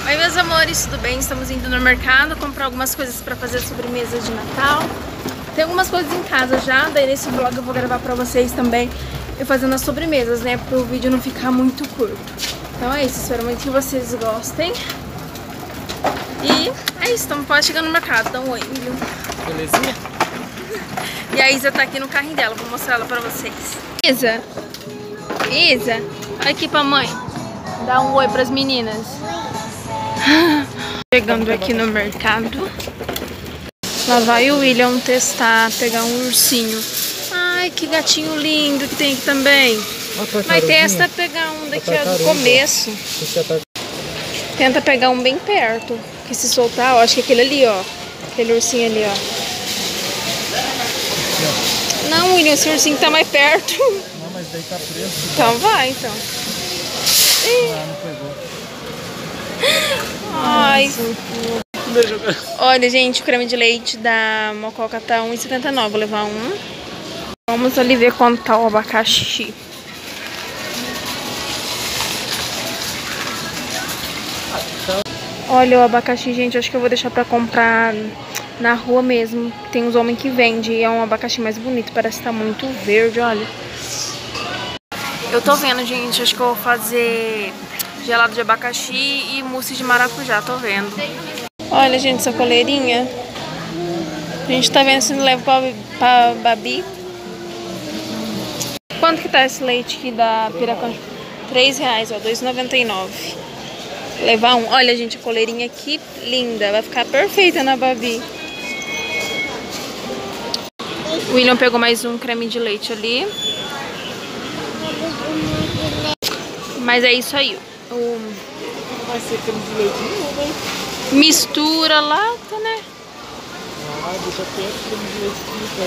Oi, meus amores, tudo bem? Estamos indo no mercado comprar algumas coisas pra fazer sobremesa de Natal. Tem algumas coisas em casa já, daí nesse vlog eu vou gravar pra vocês também eu fazendo as sobremesas, né? Para o vídeo não ficar muito curto. Então é isso, espero muito que vocês gostem. E é isso, estamos quase chegando no mercado. Então oi, viu? Belezinha? E a Isa tá aqui no carrinho dela, vou mostrar ela pra vocês. Isa, olha aqui pra mãe. Dá um oi pras meninas. Chegando aqui no mercado. Lá vai o William testar, pegar um ursinho. Ai, que gatinho lindo que tem aqui também. Mas testa pegar um daqui do começo. Tenta pegar um bem perto. Que se soltar, ó, acho que aquele ali, ó. Aquele ursinho ali, ó. Não, William, esse ursinho tá mais perto. Não, mas daí tá preso. Então vai, então. Ah, não pegou. Ai. Olha, gente, o creme de leite da Mococa tá R$1,79. Vou levar um. Vamos ali ver quanto tá o abacaxi. Olha o abacaxi, gente, acho que eu vou deixar pra comprar na rua mesmo. Tem uns homens que vendem, é um abacaxi mais bonito, parece que tá muito verde, olha. Eu tô vendo, gente, acho que eu vou fazer gelado de abacaxi e mousse de maracujá, tô vendo. Olha, gente, essa coleirinha. A gente tá vendo se não leva pra Babi. Quanto que tá esse leite aqui da Piracã? R$3, ó, R$2,99. Levar um. Olha, gente, a coleirinha aqui, linda. Vai ficar perfeita na Babi. O William pegou mais um creme de leite ali. Mas é isso aí. Vai ser creme de leite novo, hein? Mistura lata, né? Ah, deixa quieto, creme de leite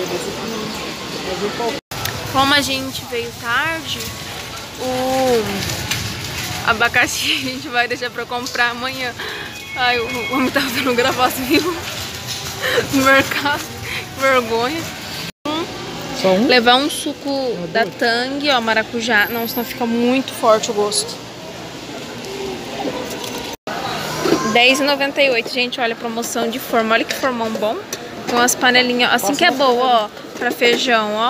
aqui. Como a gente veio tarde, o abacaxi a gente vai deixar pra comprar amanhã. Ai, o homem tá fazendo gravar vivo no mercado. Que vergonha. Só um? Levar um suco da Tang, ó, maracujá. Não, senão fica muito forte o gosto. R$10,98, gente, olha a promoção de forma. Olha que formão bom. Tem umas panelinhas, assim que é boa, ó, pra feijão, ó.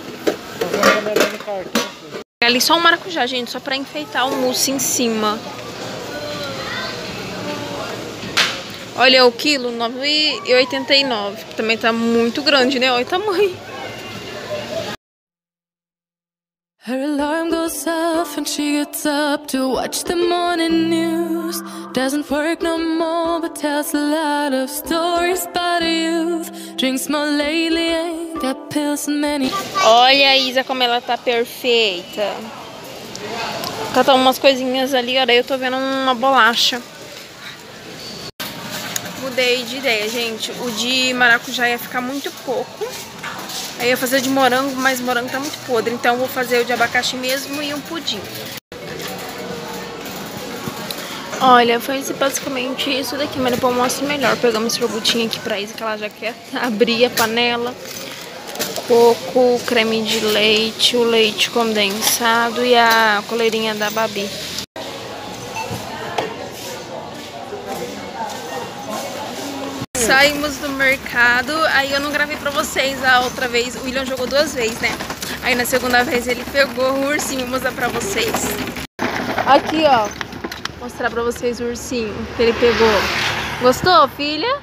Ali só um maracujá, gente, só pra enfeitar o mousse em cima. Olha o quilo, R$9,89. Também tá muito grande, né? Olha o tamanho. Her alarm goes off and she gets up to watch the morning news. Doesn't work no more but tells a lot of stories about her youth. Drinks more lately, ain't got pills and many. Olha a Isa como ela tá perfeita. Catar umas coisinhas ali, olha, eu tô vendo uma bolacha. Mudei de ideia, gente. O de maracujá ia ficar muito pouco. Aí eu ia fazer de morango, mas morango tá muito podre. Então eu vou fazer o de abacaxi mesmo e um pudim. Olha, foi basicamente isso daqui, mas depois eu mostro melhor. Pegamos esse sorvetinho aqui pra Isa, que ela já quer abrir a panela. Coco, creme de leite, o leite condensado e a coleirinha da Babi. Saímos do mercado, aí eu não gravei pra vocês a outra vez. O William jogou 2 vezes, né? Aí na segunda vez ele pegou o ursinho, vou mostrar pra vocês. Aqui, ó. Vou mostrar pra vocês o ursinho que ele pegou. Gostou, filha?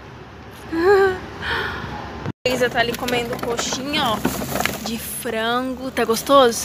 A Isa tá ali comendo coxinha, ó, de frango. Tá gostoso?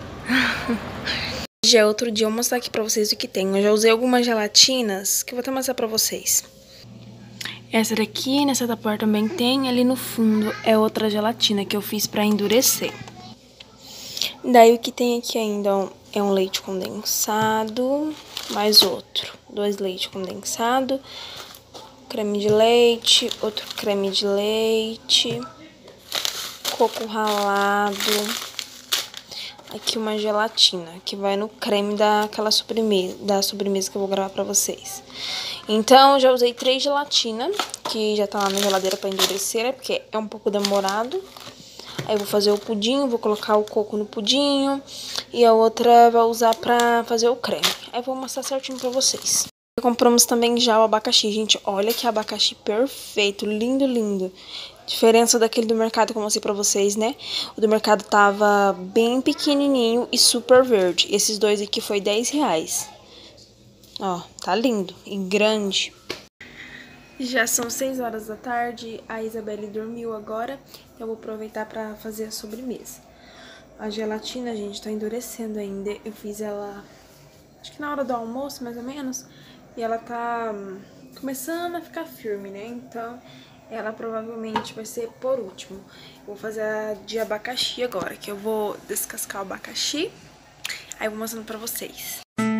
Já é outro dia, eu vou mostrar aqui pra vocês o que tem. Eu já usei algumas gelatinas que eu vou até mostrar pra vocês. Essa daqui, nessa da porta também tem. Ali no fundo é outra gelatina que eu fiz pra endurecer. Daí o que tem aqui ainda, ó, é um leite condensado, mais outro. 2 leite condensado, creme de leite, outro creme de leite, coco ralado. Aqui uma gelatina, que vai no creme da sobremesa que eu vou gravar pra vocês. Então, eu já usei 3 gelatinas, que já tá lá na geladeira pra endurecer, né? Porque é um pouco demorado. Aí eu vou fazer o pudim, vou colocar o coco no pudim. E a outra vai usar pra fazer o creme. Aí eu vou mostrar certinho pra vocês. Compramos também já o abacaxi, gente. Olha que abacaxi perfeito, lindo, lindo. Diferença daquele do mercado que eu mostrei pra vocês, né? O do mercado tava bem pequenininho e super verde. Esses dois aqui foi R$10. Ó, tá lindo e grande. Já são 6 horas da tarde, a Isabelle dormiu agora, então eu vou aproveitar pra fazer a sobremesa. A gelatina, gente, tá endurecendo ainda. Eu fiz ela, acho que na hora do almoço, mais ou menos, e ela tá começando a ficar firme, né? Então, ela provavelmente vai ser por último. Eu vou fazer a de abacaxi agora, que eu vou descascar o abacaxi, aí eu vou mostrando pra vocês.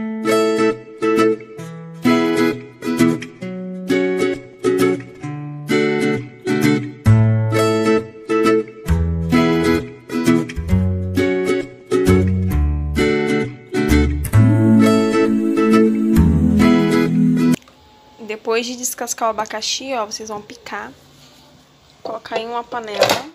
Depois de descascar o abacaxi, ó, vocês vão picar, colocar em uma panela,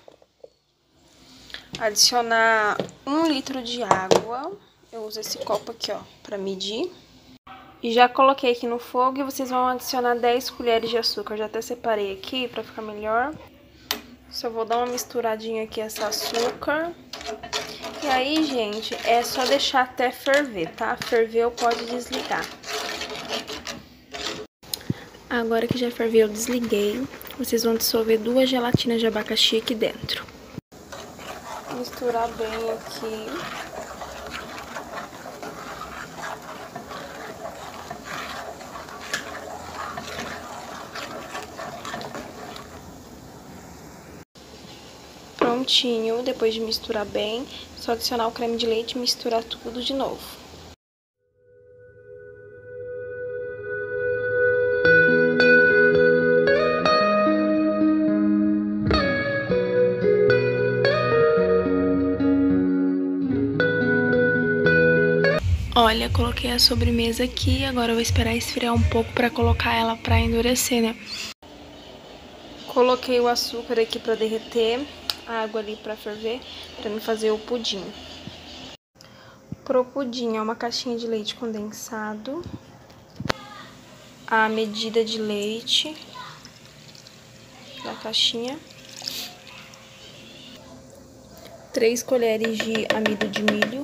adicionar 1 litro de água. Eu uso esse copo aqui, ó, pra medir. E já coloquei aqui no fogo e vocês vão adicionar 10 colheres de açúcar. Eu já até separei aqui pra ficar melhor. Só vou dar uma misturadinha aqui esse açúcar. E aí, gente, é só deixar até ferver, tá? Ferveu, pode desligar. Agora que já ferveu, eu desliguei. Vocês vão dissolver 2 gelatinas de abacaxi aqui dentro. Misturar bem aqui. Prontinho, depois de misturar bem, só adicionar o creme de leite e misturar tudo de novo. Olha, coloquei a sobremesa aqui, agora eu vou esperar esfriar um pouco pra colocar ela pra endurecer, né? Coloquei o açúcar aqui pra derreter, a água ali pra ferver, pra me fazer o pudim. Pro pudim é uma caixinha de leite condensado, a medida de leite da caixinha, 3 colheres de amido de milho,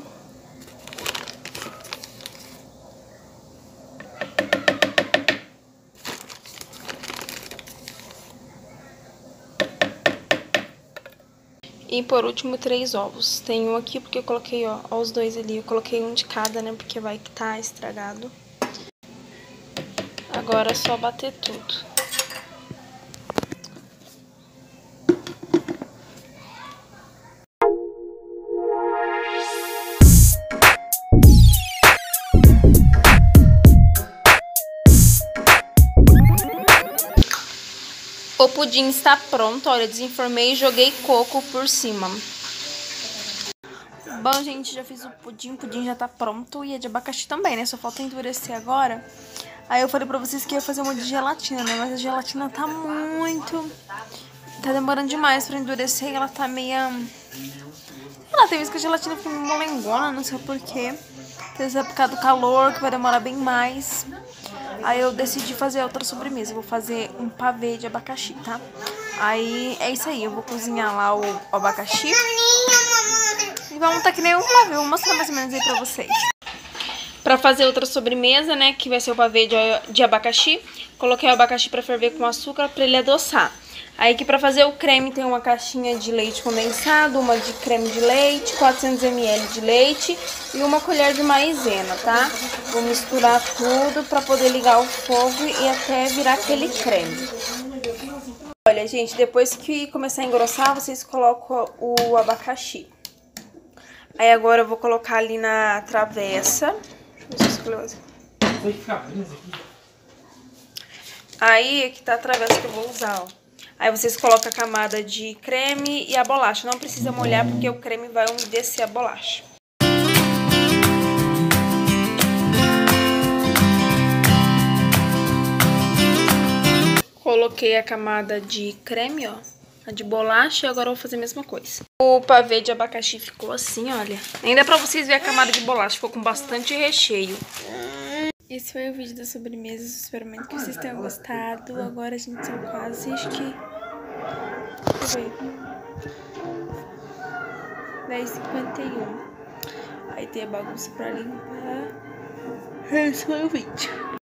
e por último 3 ovos. Tem um aqui porque eu coloquei, ó os 2 ali, eu coloquei um de cada, né, porque vai que tá estragado. Agora é só bater tudo. O pudim está pronto, olha, desenformei e joguei coco por cima. Bom, gente, já fiz o pudim já tá pronto e é de abacaxi também, né? Só falta endurecer agora. Aí eu falei pra vocês que ia fazer uma de gelatina, né? Mas a gelatina tá tá demorando demais pra endurecer e ela tá meia... Sei lá, tem vezes que a gelatina fica molengona, não sei porquê. Às vezes é por causa do calor, que vai demorar bem mais. Aí eu decidi fazer outra sobremesa. Vou fazer um pavê de abacaxi, tá? Aí é isso aí. Eu vou cozinhar lá o abacaxi. E vamos montar que nem um pavê. Vou mostrar mais ou menos aí pra vocês. Pra fazer outra sobremesa, né? Que vai ser o pavê de abacaxi. Coloquei o abacaxi pra ferver com açúcar pra ele adoçar. Aí aqui pra fazer o creme tem uma caixinha de leite condensado, uma de creme de leite, 400 ml de leite e uma colher de maisena, tá? Vou misturar tudo pra poder ligar o fogo e até virar aquele creme. Olha, gente, depois que começar a engrossar, vocês colocam o abacaxi. Aí agora eu vou colocar ali na travessa. Deixa eu ver se eu escolhi. Aí aqui tá a travessa que eu vou usar, ó. Aí vocês colocam a camada de creme e a bolacha. Não precisa molhar porque o creme vai umedecer a bolacha. Coloquei a camada de creme, ó. A de bolacha e agora eu vou fazer a mesma coisa. O pavê de abacaxi ficou assim, olha. Ainda pra vocês verem a camada de bolacha, ficou com bastante recheio. Esse foi o vídeo da sobremesa, espero muito que vocês tenham gostado. Agora a gente são quase, acho que... Deixa eu ver. 10h51. Aí tem a bagunça pra limpar. Esse foi o vídeo.